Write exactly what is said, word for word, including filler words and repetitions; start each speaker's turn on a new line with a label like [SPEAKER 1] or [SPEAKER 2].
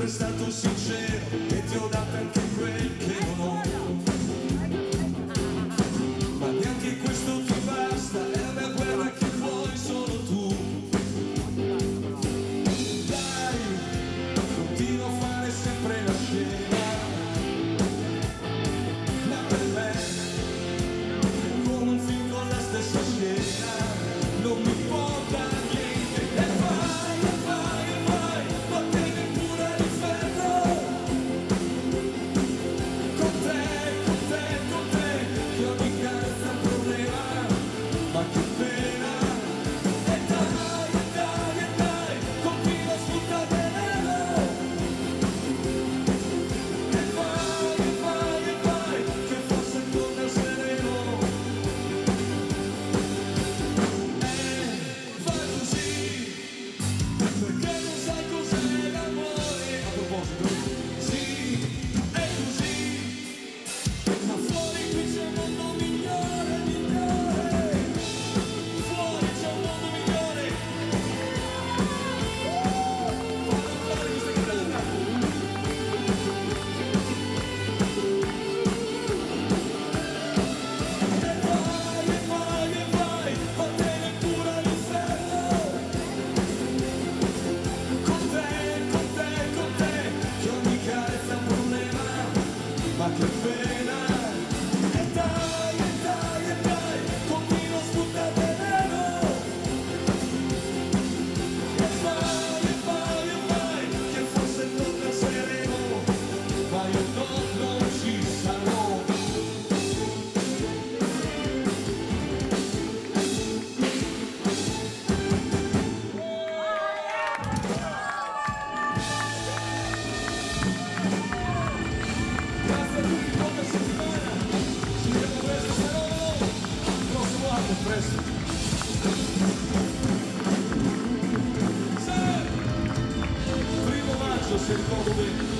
[SPEAKER 1] sempre stato sincero e ti ho dato anche quel che non ho. Ma neanche questo ti basta, è la mia guerra che vuoi solo tu. Dai, continua a fare sempre la scena, ma per me è come un film con la stessa scena, non mi importa niente. E vai, e vai, e vai, vattene pure all'inferno. Con te, con te, con te, che ogni carezza è un problema, ma che pena. E dai, e dai, e dai, continua a sfruttartelo. E vai, e vai, e vai, che forse torna il sereno. E fai così, perché non sai cos'è l'amore. A proposito, sì, è così, ma fuori qui c'è un mondo migliore, migliore. Fuori c'è un mondo migliore. Guarda fuori questa chitarra. E vai, e vai, e vai, vattene pure all'inferno. Con te, con te, con te, che ogni carezza è un problema, ma che pena. E dai, e dai, e dai, continua a sfruttartelo. E vai, e vai, e vai, che forse torna sereno, ma io no, non ci sarò. Grazie a tutti, buona settimana. Ci vediamo presto, se no no, il prossimo anno, presto. Sì! Primo maggio, se ricordo bene.